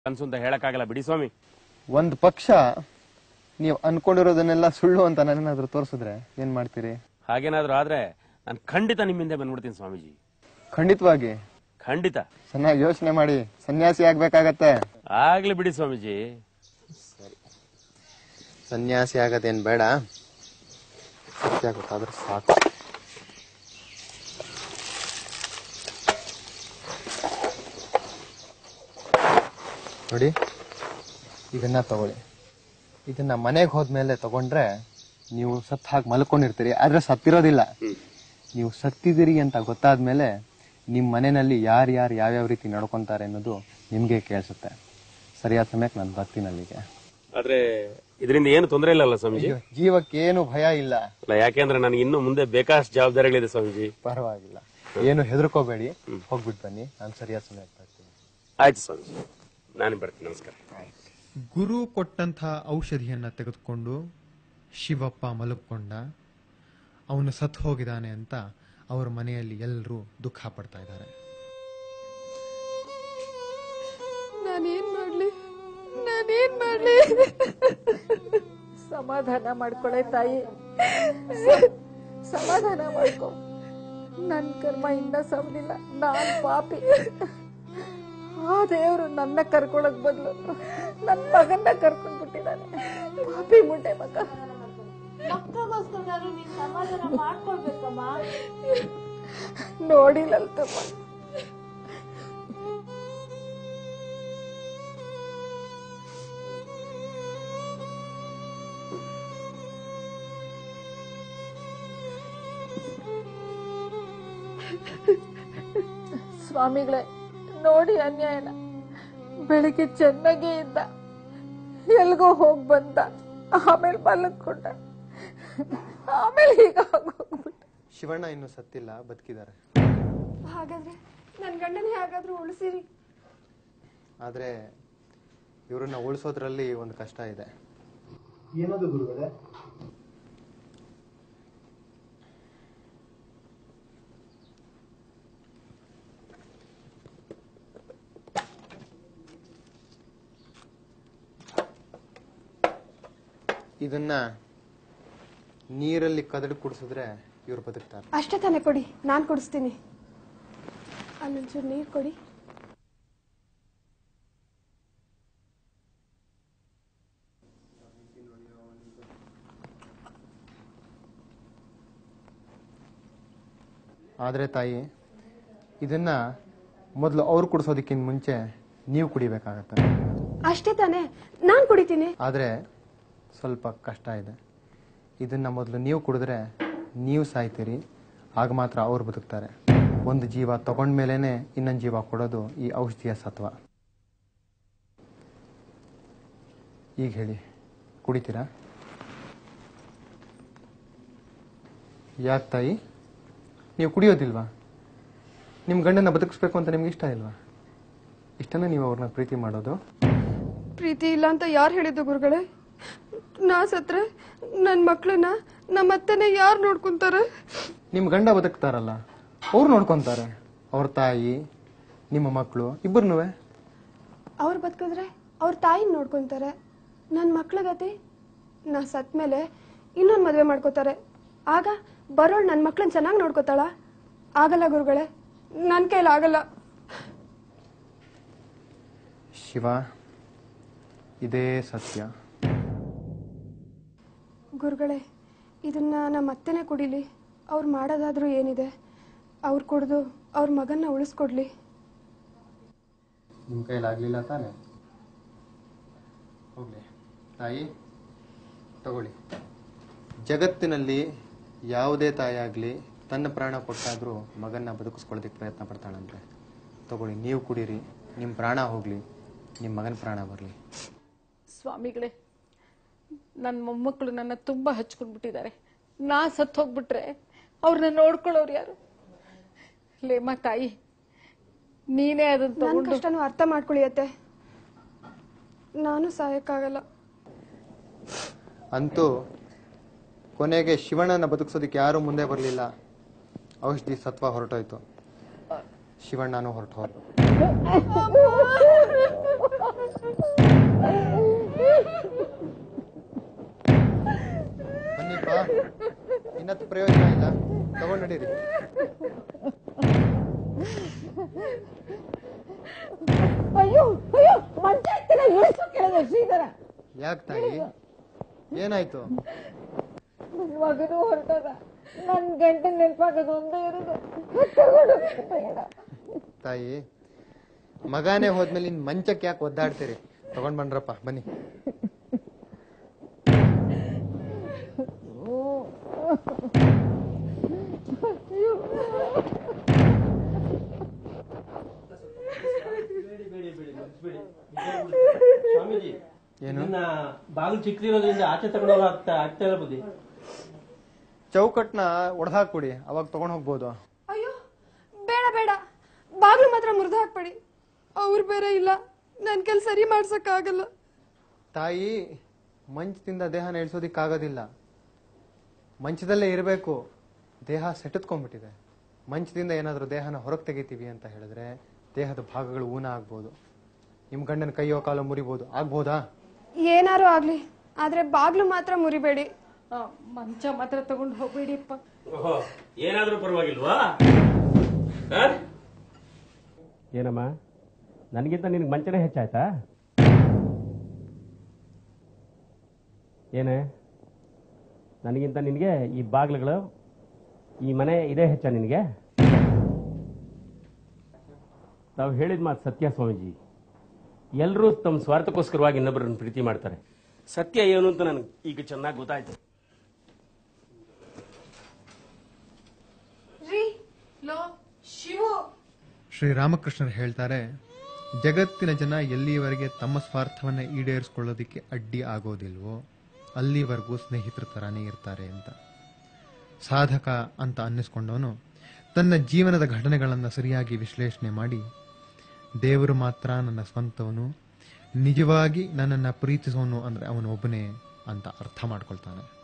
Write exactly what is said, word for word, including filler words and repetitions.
ಕನ್ಸು ಅಂತ ಹೇಳಕ್ಕಾಗಲ್ಲ ಬಿಡಿ ಸ್ವಾಮಿ. ಒಂದ್ ಪಕ್ಷ ನೀವು ಅನ್ಕೊಂಡಿರೋದನ್ನೆಲ್ಲ ಸುಳ್ಳು ಅಂತ ನನ್ನೇನಾದ್ರೂ ತೋರಿಸಿದ್ರೆ ಏನ್ ಮಾಡ್ತೀರಿ? ಹಾಗೇನಾದ್ರೂ ಆದ್ರೆ ನಾನು ಖಂಡಿತ ನಿಮ್ಮಿಂದ ಬಂದ್ಬಿಡ್ತೀನಿ ಸ್ವಾಮೀಜಿ. ಖಂಡಿತವಾಗಿ? ಖಂಡಿತ. ಚೆನ್ನಾಗಿ ಯೋಚನೆ ಮಾಡಿ ಸನ್ಯಾಸಿ ಆಗ್ಬೇಕಾಗತ್ತೆ. ಆಗ್ಲಿ ಬಿಡಿ ಸ್ವಾಮೀಜಿ. ಸರಿ, ಸನ್ಯಾಸಿ ಆಗದೇನ್ ಬೇಡ, ಸತ್ಯ ಗೊತ್ತಾದ್ರೆ ಸಾಕು. ನೋಡಿ, ಇದನ್ನ ತಗೊಳ್ಳಿ. ಇದನ್ನ ಮನೆಗೆ ಹೋದ್ಮೇಲೆ ತಗೊಂಡ್ರೆ ನೀವು ಸತ್ ಹಾಕಿ ಮಲ್ಕೊಂಡಿರ್ತೀರಿ, ಆದ್ರೆ ಸತ್ತಿರೋದಿಲ್ಲ. ನೀವು ಸತ್ತಿದಿರಿ ಅಂತ ಗೊತ್ತಾದ್ಮೇಲೆ ನಿಮ್ ಮನೆಯಲ್ಲಿ ಯಾರು ಯಾರು ಯಾವ್ಯಾವ ರೀತಿ ನಡ್ಕೊಂತಾರೆ ಅನ್ನೋದು ನಿಮ್ಗೆ ಕೇಳಿಸುತ್ತೆ. ಸರಿಯಾದ ಸಮಯಕ್ಕೆ ನಾನು ಬರ್ತೀನಿ ಅಲ್ಲಿಗೆ. ಆದ್ರೆ ಇದರಿಂದ ಏನು ತೊಂದರೆ ಇಲ್ಲಲ್ಲ ಸ್ವಾಮೀಜಿ? ಜೀವಕ್ಕೆ ಏನು ಭಯ ಇಲ್ಲ. ಯಾಕೆಂದ್ರೆ ನನಗೆ ಇನ್ನು ಮುಂದೆ ಬೇಕಾಷ್ಟು ಜವಾಬ್ದಾರಿಗಳಿದೆ ಸ್ವಾಮೀಜಿ. ಪರವಾಗಿಲ್ಲ, ಏನು ಹೆದರ್ಕೋಬೇಡಿ, ಹೋಗ್ಬಿಟ್ಟು ಬನ್ನಿ, ನಾನು ಸರಿಯಾದ ಸಮಯಕ್ಕೆ ಬರ್ತೀನಿ. ಆಯ್ತು ಸ್ವಾಮೀಜಿ, ನಾನು ಬರ್ತೀನಿ. ನಮಸ್ಕಾರ. ಗುರು ಕೊಟ್ಟಂತಹ ಔಷಧಿಯನ್ನ ತೆಗೆದುಕೊಂಡು ಶಿವಪ್ಪ ಮಲಗಿಕೊಂಡ. ಅವನು ಸತ್ತು ಹೋಗಿದ್ದಾನೆ ಅಂತ ಅವರ ಮನೆಯಲ್ಲಿ ಎಲ್ಲರೂ ದುಃಖ ಪಡ್ತಾ ಇದ್ದಾರೆ. ನಾನೇನ್ ಮಾಡ್ಲಿ ನಾನೇನ್ ಮಾಡ್ಲಿ ಸಮಾಧಾನ ಮಾಡ್ಕೊಳೆ ತಾಯಿ, ಸಮಾಧಾನ ಮಾಡ್ಕೊ. ನನ್ ಕರ್ಮ ಇನ್ನ ಸವಲಿಲ್ಲ, ನಾನ್ ಪಾಪಿ. ಆ ದೇವ್ರು ನನ್ನ ಕರ್ಕೊಳಕ್ ಬದ್ಲು ನನ್ ಮಗನ್ನ ಕರ್ಕೊಂಡ್ ಬಿಟ್ಟಿದ್ದಾನೆ. ಪಾಪಿ ಮುಂಡೆ ಮಗ. ನೋಡಿಲ್ಲಲ್ತಮ್ಮ, ಸ್ವಾಮಿಗಳೇ ನೋಡಿ ಅನ್ಯಾಯನ. ಬೆಳಿಗ್ಗೆ ಚೆನ್ನಾಗೇ ಇದ್ದ, ಎಲ್ಗೋ ಹೋಗ್ ಬಂದ, ಆಮೇಲೆ ಮಲಗ್ಕೊಂಡ, ಆಮೇಲೆ ಈಗ ಹೋಗ್ಬಿಟ್ಟ. ಶಿವಣ್ಣ ಇನ್ನು ಸತ್ತಿಲ್ಲ, ಬದುಕಿದ್ದಾರೆ. ಹಾಗಾದ್ರೆ ನನ್ ಗಂಡನ ಹೇಗಾದ್ರೂ ಉಳಿಸಿರಿ. ಆದ್ರೆ ಇವ್ರನ್ನ ಉಳಿಸೋದ್ರಲ್ಲಿ ಒಂದು ಕಷ್ಟ ಇದೆ. ಏನದು ಗುರುಗಳೇ? ಇದನ್ನ ನೀರಲ್ಲಿ ಕದಡಿ ಕುಡಿಸಿದ್ರೆ ಇವ್ರು ಬದುಕ್ತಾರೆ. ಅಷ್ಟೇ ತಾನೇ, ಕೊಡಿ, ನಾನ್ ಕುಡಿಸ್ತೀನಿ. ಅಲ್ಲೊಂಚೂರು ನೀರ್ ಕೊಡಿ. ಆದ್ರೆ ತಾಯಿ, ಇದನ್ನ ಮೊದಲು ಅವ್ರು ಕುಡಿಸೋದಕ್ಕಿಂತ ಮುಂಚೆ ನೀವು ಕುಡಿಬೇಕಾಗತ್ತೆ. ಅಷ್ಟೇ ತಾನೇ, ನಾನ್ ಕುಡಿತೀನಿ. ಆದ್ರೆ ಸ್ವಲ್ಪ ಕಷ್ಟ ಇದೆ. ಇದನ್ನ ಮೊದಲು ನೀವು ಕುಡಿದ್ರೆ ನೀವು ಸಾಯ್ತೀರಿ, ಆಗ ಮಾತ್ರ ಅವ್ರು ಬದುಕ್ತಾರೆ. ಒಂದು ಜೀವ ತಗೊಂಡ್ಮೇಲೆನೆ ಇನ್ನೊಂದು ಜೀವ ಕೊಡೋದು ಈ ಔಷಧಿಯ ಸತ್ವ. ಈಗ ಹೇಳಿ, ಕುಡಿತೀರಾ? ಯಾಕೆ ತಾಯಿ, ನೀವು ಕುಡಿಯೋದಿಲ್ವಾ? ನಿಮ್ ಗಂಡನ ಬದುಕಿಸ್ಬೇಕು ಅಂತ ನಿಮ್ಗೆ ಇಷ್ಟ ಇಲ್ವಾ? ಇಷ್ಟನೇ ನೀವು ಅವ್ರನ್ನ ಪ್ರೀತಿ ಮಾಡೋದು? ಪ್ರೀತಿ ಇಲ್ಲ ಅಂತ ಯಾರು ಹೇಳಿದ್ದು ಗುರುಗಳೇ? ನಾ ಸತ್ರೆ ನನ್ ಮಕ್ಳನ್ನ ನಮ್ಮತ್ತನೆ ಯಾರು ನೋಡ್ಕೊಂತಾರೆ? ನಿಮ್ ಗಂಡ ಬದುಕ್ತಾರಲ್ಲ, ಅವ್ರು ನೋಡ್ಕೊಂತಾರೆ. ಅವ್ರ ತಾಯಿ, ನಿಮ್ಮ ಮಕ್ಕಳು ಇಬ್ಬರನ್ನೂ. ಅವ್ರು ಬದುಕಿದ್ರೆ ಅವ್ರ ತಾಯಿನ ನೋಡ್ಕೊಂತಾರೆ. ನನ್ ಮಕ್ಳ ಗತಿ, ನಾ ಸತ್ ಮೇಲೆ ಇನ್ನೊಂದ್ ಮದ್ವೆ ಮಾಡ್ಕೋತಾರೆ. ಆಗ ಬರೋಳ್ ನನ್ ಮಕ್ಳನ್ನ ಚೆನ್ನಾಗಿ ನೋಡ್ಕೋತಾಳ? ಆಗಲ್ಲ ಗುರುಗಳೇ, ನನ್ ಕೈಲಿ ಆಗಲ್ಲ. ಶಿವ, ಇದೇ ಸತ್ಯ. ಗುರುಗಳೇ, ಇದನ್ನ ನಮ್ಮ ಅತ್ತೆನೇ ಕುಡಿಲಿ. ಅವ್ರು ಮಾಡೋದಾದ್ರೂ ಏನಿದೆ, ಅವ್ರು ಕುಡಿದು ಅವ್ರ ಮಗನ್ನ ಉಳಿಸ್ಕೊಡ್ಲಿ. ನಿಮ್ ಕೈಲಾಗ್ಲಿಲ್ಲ ತಾನೆ? ಹೋಗ್ಲಿ ತಾಯಿ, ತಗೊಳ್ಳಿ. ಜಗತ್ತಿನಲ್ಲಿ ಯಾವುದೇ ತಾಯಿ ಆಗ್ಲಿ ತನ್ನ ಪ್ರಾಣ ಕೊಟ್ಟಾದ್ರೂ ಮಗನ್ನ ಬದುಕಿಸ್ಕೊಳ್ಳೋದಕ್ಕೆ ಪ್ರಯತ್ನ ಪಡ್ತಾಳಂತೆ. ತಗೊಳ್ಳಿ, ನೀವು ಕುಡೀರಿ, ನಿಮ್ ಪ್ರಾಣ ಹೋಗ್ಲಿ, ನಿಮ್ ಮಗನ ಪ್ರಾಣ ಬರ್ಲಿ. ಸ್ವಾಮಿಗಳೇ, ನನ್ನ ಮೊಮ್ಮಕ್ಕಳು ನನ್ನ ತುಂಬಾ ಹಚ್ಕೊಂಡ್ಬಿಟ್ಟಿದ್ದಾರೆ. ನಾ ಸತ್ತು ಹೋಗ್ಬಿಟ್ರೆ ಅವ್ರನ್ನ ನೋಡ್ಕೊಳ್ಳೋರು ಯಾರು? ಲೇಮ ತಾಯಿ, ನೀನೇ ಅದನ್ನ ನನ್ನ ತಗೊಂಡು ಕಷ್ಟನೂ ಅರ್ಥ ಮಾಡ್ಕೊಳ್ಳಿಯತ್ತೆ. ನಾನು ಸಾಯಕ್ಕಾಗಲ್ಲ. ಅಂತೂ ಕೊನೆಗೆ ಶಿವಣ್ಣನ ಬದುಕಿಸೋದಕ್ಕೆ ಯಾರು ಮುಂದೆ ಬರಲಿಲ್ಲ. ಔಷಧಿ ಸತ್ವ ಹೊರಟೋಯ್ತು, ಶಿವಣ್ಣನೂ ಹೊರಟು ಹೋದ. ನಡೀರಿ. ಅಯ್ಯೋ ಅಯ್ಯೋ ಮಂಚ ಹತ್ತಿರ ಇಳಿಸೋ ಕೆಳಗೆ ಶ್ರೀಧರ. ಯಾಕೆ ತಾಯಿ, ಏನಾಯ್ತು? ನನ್ ಮಗನು ಹೊರಟದ, ನನ್ ಗಂಟೆ ನೆನಪಾಗೋದು ಒಂದೇ ಇರೋದು. ತಾಯಿ, ಮಗಾನೇ ಹೋದ್ಮೇಲೆ ಇನ್ ಮಂಚಕ್ಕೆ ಯಾಕೆ ಒದ್ದಾಡ್ತೀರಿ? ತಗೊಂಡ್ ಬಂದ್ರಪ್ಪ, ಬನ್ನಿ. ಸ್ವಾಮೀಜಿ, ಏನು? ಬಾಗಿಲು ಚಿಕ್ಕದಿರೋದ್ರಿಂದ ಆಚೆ ತಗೊಂಡೋಗ ಆಗ್ತಾ ಆಗ್ತಾ ಇಲ್ಲ ಬುದ್ಧಿ. ಚೌಕಟ್ನ ಒಡೆದಾಕ್ಬಿಡಿ, ಅವಾಗ ತಗೊಂಡ್ ಹೋಗ್ಬೋದು. ಅಯ್ಯೋ ಬೇಡ ಬೇಡ, ಬಾಗ್ಲು ಮಾತ್ರ ಮುರಿದು ಹಾಕ್ಬೇಡಿ. ಅವ್ರು ಬೇರೆ ಇಲ್ಲ, ನನ್ ಕೆಲ್ ಸರಿ ಮಾಡ್ಸಕ್ ಆಗಲ್ಲ. ತಾಯಿ, ಮಂಚದಿಂದ ದೇಹನ ಇಳಿಸೋದಿಕ್ಕಾಗೋದಿಲ್ಲ. ಮಂಚದಲ್ಲೇ ಇರಬೇಕು. ದೇಹ ಸೆಟತ್ಕೊಂಡ್ಬಿಟ್ಟಿದೆ. ಮಂಚದಿಂದ ಏನಾದ್ರೂ ದೇಹನ ಹೊರಗೆ ತೆಗಿತೀವಿ ಅಂತ ಹೇಳಿದ್ರೆ ದೇಹದ ಭಾಗಗಳು ಊನ ಆಗ್ಬೋದು. ನಿಮ್ ಗಂಡನ ಕೈಯೋ ಕಾಲೋ ಮುರಿಬೋದು. ಆಗ್ಬೋದಾ? ಏನಾರು ಆಗ್ಲಿ, ಆದ್ರೆ ಬಾಗ್ಲು ಮಾತ್ರ ಮುರಿಬೇಡಿ. ಮಂಚ ಮಾತ್ರ ತಗೊಂಡು ಹೋಗ್ಬೇಡಿಪ್ಪ. ಏನಾದ್ರೂ ಪರವಾಗಿಲ್ವಾ? ಏನಮ್ಮ, ನನಗಿಂತ ನಿನಗೆ ಮಂಚನೇ ಹೆಚ್ಚಾಯ್ತಾ? ಏನೇ, ನನಗಿಂತ ನಿನಗೆ ಈ ಬಾಗಿಲುಗಳು, ಈ ಮನೆ ಇದೇ ಹೆಚ್ಚ ನಿನಗೆ? ತಾವು ಹೇಳಿದ ಮಾತು ಸತ್ಯ ಸ್ವಾಮೀಜಿ. ಎಲ್ಲರೂ ತಮ್ಮ ಸ್ವಾರ್ಥಕ್ಕೋಸ್ಕರವಾಗಿ ಇನ್ನೊಬ್ಬರನ್ನು ಪ್ರೀತಿ ಮಾಡ್ತಾರೆ. ಸತ್ಯ ಏನು ಅಂತ ನನಗೆ ಈಗ ಚೆನ್ನಾಗಿ ಗೊತ್ತಾಯ್ತು. ಶ್ರೀರಾಮಕೃಷ್ಣರು ಹೇಳ್ತಾರೆ, ಜಗತ್ತಿನ ಜನ ಎಲ್ಲಿಯವರೆಗೆ ತಮ್ಮ ಸ್ವಾರ್ಥವನ್ನ ಈಡೇರಿಸಿಕೊಳ್ಳೋದಿಕ್ಕೆ ಅಡ್ಡಿ ಆಗೋದಿಲ್ವೋ ಅಲ್ಲಿವರೆಗೂ ಸ್ನೇಹಿತರ ತರಾನೇ ಇರ್ತಾರೆ ಅಂತ. ಸಾಧಕ ಅಂತ ಅನ್ನಿಸ್ಕೊಂಡವನು ತನ್ನ ಜೀವನದ ಘಟನೆಗಳನ್ನು ಸರಿಯಾಗಿ ವಿಶ್ಲೇಷಣೆ ಮಾಡಿ ದೇವರು ಮಾತ್ರ ನನ್ನ ಸ್ವಂತವನು, ನಿಜವಾಗಿ ನನ್ನನ್ನು ಪ್ರೀತಿಸೋನು ಅಂದ್ರೆ ಅವನು ಒಬ್ಬನೇ ಅಂತ ಅರ್ಥ ಮಾಡ್ಕೊಳ್ತಾನೆ.